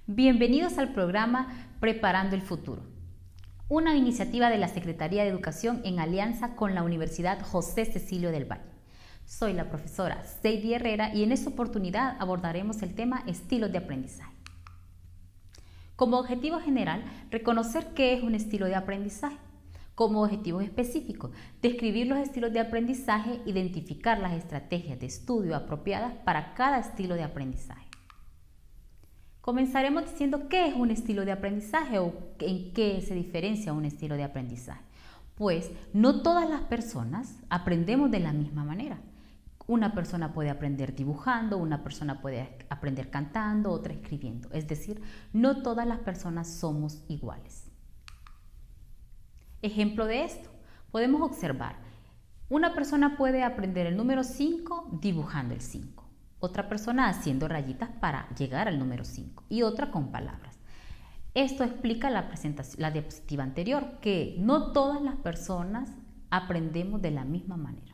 Bienvenidos al programa Preparando el Futuro, una iniciativa de la Secretaría de Educación en alianza con la Universidad José Cecilio del Valle. Soy la profesora Seidy Herrera y en esta oportunidad abordaremos el tema estilos de aprendizaje. Como objetivo general, reconocer qué es un estilo de aprendizaje. Como objetivo específico, describir los estilos de aprendizaje, identificar las estrategias de estudio apropiadas para cada estilo de aprendizaje. Comenzaremos diciendo qué es un estilo de aprendizaje o en qué se diferencia un estilo de aprendizaje. Pues no todas las personas aprendemos de la misma manera. Una persona puede aprender dibujando, una persona puede aprender cantando, otra escribiendo. Es decir, no todas las personas somos iguales. Ejemplo de esto, podemos observar, una persona puede aprender el número 5 dibujando el 5, otra persona haciendo rayitas para llegar al número 5 y otra con palabras. Esto explica la diapositiva anterior, que no todas las personas aprendemos de la misma manera.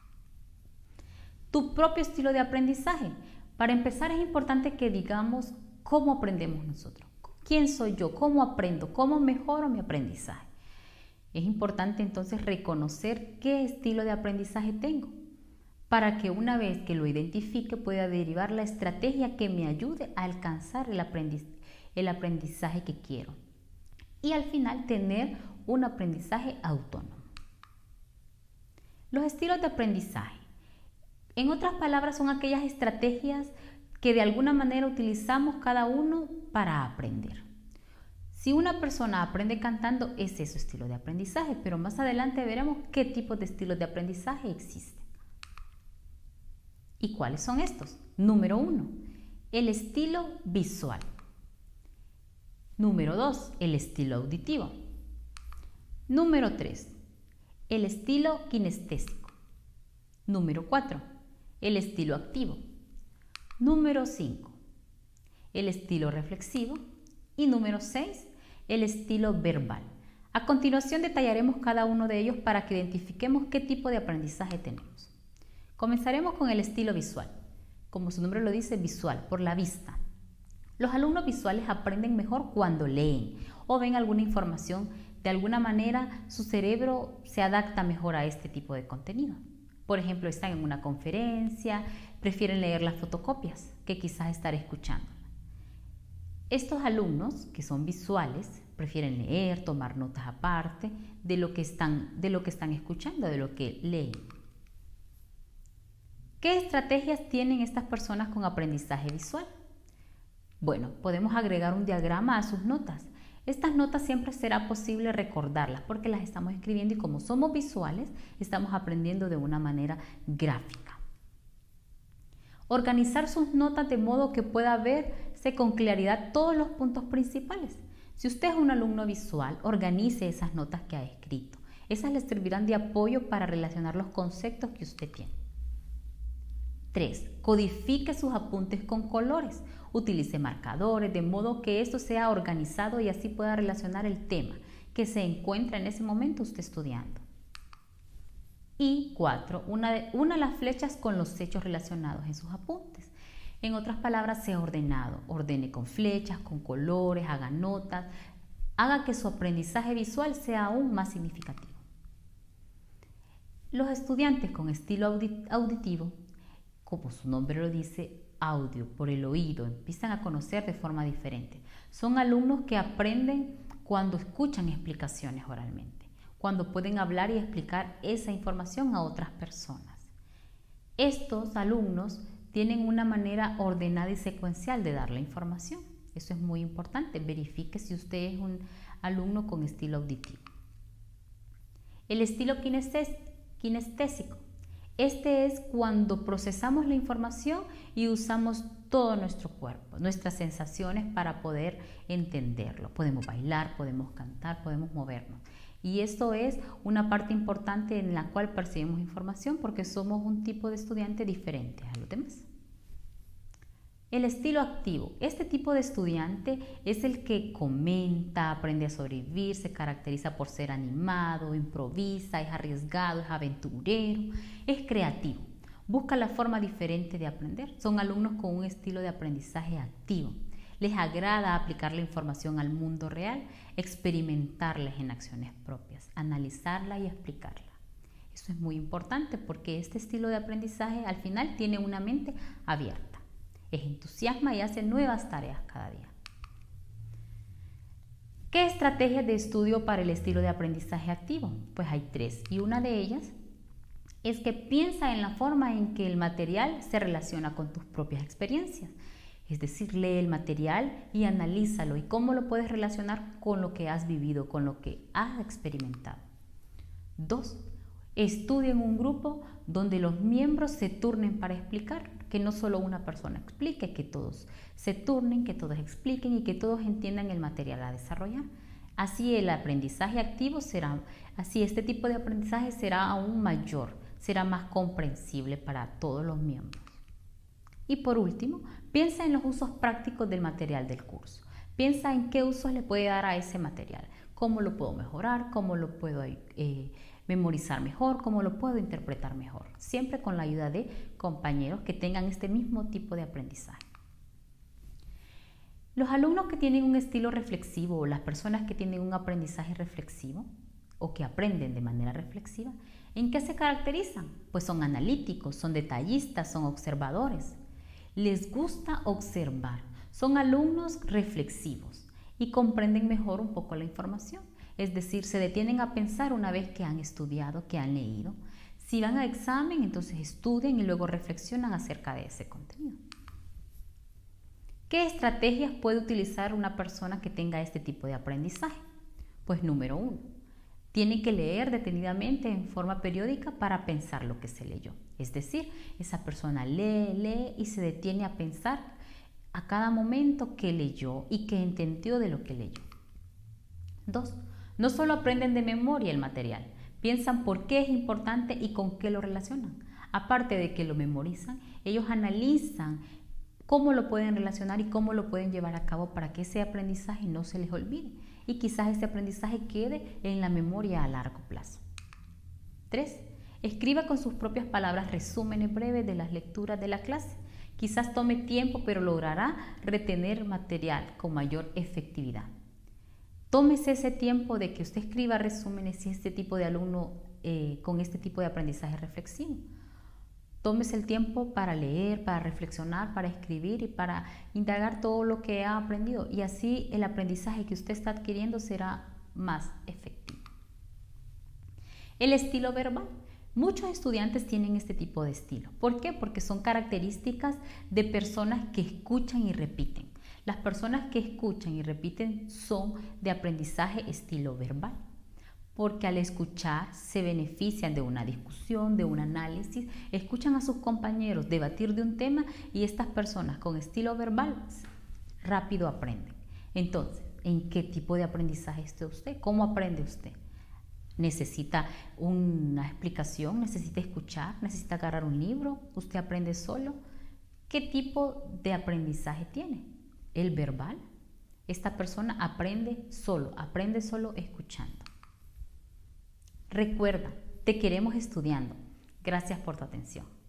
Tu propio estilo de aprendizaje. Para empezar es importante que digamos cómo aprendemos nosotros. ¿Quién soy yo? ¿Cómo aprendo? ¿Cómo mejoro mi aprendizaje? Es importante entonces reconocer qué estilo de aprendizaje tengo, para que una vez que lo identifique pueda derivar la estrategia que me ayude a alcanzar el aprendizaje que quiero y al final tener un aprendizaje autónomo. Los estilos de aprendizaje, en otras palabras, son aquellas estrategias que de alguna manera utilizamos cada uno para aprender. Si una persona aprende cantando, ese es su estilo de aprendizaje, pero más adelante veremos qué tipos de estilos de aprendizaje existen. ¿Y cuáles son estos? Número 1, el estilo visual. Número 2, el estilo auditivo. Número 3, el estilo kinestésico. Número 4, el estilo activo. Número 5, el estilo reflexivo. Y número 6, el estilo verbal. A continuación detallaremos cada uno de ellos para que identifiquemos qué tipo de aprendizaje tenemos. Comenzaremos con el estilo visual. Como su nombre lo dice, visual, por la vista. Los alumnos visuales aprenden mejor cuando leen o ven alguna información. De alguna manera, su cerebro se adapta mejor a este tipo de contenido. Por ejemplo, están en una conferencia, prefieren leer las fotocopias que quizás estar escuchando. Estos alumnos que son visuales prefieren leer, tomar notas aparte de lo que están escuchando, de lo que leen. ¿Qué estrategias tienen estas personas con aprendizaje visual? Bueno, podemos agregar un diagrama a sus notas. Estas notas siempre será posible recordarlas porque las estamos escribiendo y como somos visuales, estamos aprendiendo de una manera gráfica. Organizar sus notas de modo que pueda verse con claridad todos los puntos principales. Si usted es un alumno visual, organice esas notas que ha escrito. Esas le servirán de apoyo para relacionar los conceptos que usted tiene. 3. Codifique sus apuntes con colores. Utilice marcadores de modo que esto sea organizado y así pueda relacionar el tema que se encuentra en ese momento usted estudiando. Y 4. Una las flechas con los hechos relacionados en sus apuntes. En otras palabras, sea ordenado. Ordene con flechas, con colores, haga notas. Haga que su aprendizaje visual sea aún más significativo. Los estudiantes con estilo auditivo, como su nombre lo dice, audio, por el oído, empiezan a conocer de forma diferente. Son alumnos que aprenden cuando escuchan explicaciones oralmente, cuando pueden hablar y explicar esa información a otras personas. Estos alumnos tienen una manera ordenada y secuencial de dar la información. Eso es muy importante. Verifique si usted es un alumno con estilo auditivo. El estilo kinestésico. Este es cuando procesamos la información y usamos todo nuestro cuerpo, nuestras sensaciones para poder entenderlo. Podemos bailar, podemos cantar, podemos movernos. Y esto es una parte importante en la cual percibimos información porque somos un tipo de estudiante diferente a los demás. El estilo activo. Este tipo de estudiante es el que comenta, aprende a sobrevivir, se caracteriza por ser animado, improvisa, es arriesgado, es aventurero, es creativo. Busca la forma diferente de aprender. Son alumnos con un estilo de aprendizaje activo. Les agrada aplicar la información al mundo real, experimentarlas en acciones propias, analizarla y explicarla. Eso es muy importante porque este estilo de aprendizaje al final tiene una mente abierta. Es entusiasma y hace nuevas tareas cada día. ¿Qué estrategias de estudio para el estilo de aprendizaje activo? Pues hay 3 y una de ellas es que piensa en la forma en que el material se relaciona con tus propias experiencias. Es decir, lee el material y analízalo y cómo lo puedes relacionar con lo que has vivido, con lo que has experimentado. 2. Estudia en un grupo donde los miembros se turnen para explicar, que no solo una persona explique, que todos se turnen, que todos expliquen y que todos entiendan el material a desarrollar. Así el aprendizaje activo este tipo de aprendizaje será aún mayor, será más comprensible para todos los miembros. Y por último, piensa en los usos prácticos del material del curso. Piensa en qué usos le puede dar a ese material, cómo lo puedo mejorar, cómo lo puedo memorizar mejor, cómo lo puedo interpretar mejor, siempre con la ayuda de compañeros que tengan este mismo tipo de aprendizaje. Los alumnos que tienen un estilo reflexivo o las personas que tienen un aprendizaje reflexivo o que aprenden de manera reflexiva, ¿en qué se caracterizan? Pues son analíticos, son detallistas, son observadores. Les gusta observar, son alumnos reflexivos y comprenden mejor un poco la información. Es decir, se detienen a pensar una vez que han estudiado, que han leído. Si van a examen, entonces estudian y luego reflexionan acerca de ese contenido. ¿Qué estrategias puede utilizar una persona que tenga este tipo de aprendizaje? Pues número 1, tiene que leer detenidamente en forma periódica para pensar lo que se leyó. Es decir, esa persona lee y se detiene a pensar a cada momento qué leyó y qué entendió de lo que leyó. 2. No solo aprenden de memoria el material, piensan por qué es importante y con qué lo relacionan. Aparte de que lo memorizan, ellos analizan cómo lo pueden relacionar y cómo lo pueden llevar a cabo para que ese aprendizaje no se les olvide y quizás ese aprendizaje quede en la memoria a largo plazo. 3. Escriba con sus propias palabras resúmenes breves de las lecturas de la clase. Quizás tome tiempo, pero logrará retener material con mayor efectividad. Tómese ese tiempo de que usted escriba resúmenes si es este tipo de alumno con este tipo de aprendizaje reflexivo. Tómese el tiempo para leer, para reflexionar, para escribir y para indagar todo lo que ha aprendido. Y así el aprendizaje que usted está adquiriendo será más efectivo. El estilo verbal. Muchos estudiantes tienen este tipo de estilo. ¿Por qué? Porque son características de personas que escuchan y repiten. Las personas que escuchan y repiten son de aprendizaje estilo verbal, porque al escuchar se benefician de una discusión, de un análisis, escuchan a sus compañeros debatir de un tema y estas personas con estilo verbal rápido aprenden. Entonces, ¿en qué tipo de aprendizaje está usted? ¿Cómo aprende usted? ¿Necesita una explicación? ¿Necesita escuchar? ¿Necesita agarrar un libro? ¿Usted aprende solo? ¿Qué tipo de aprendizaje tiene? ¿El verbal? Esta persona aprende solo escuchando. Recuerda, te queremos estudiando. Gracias por tu atención.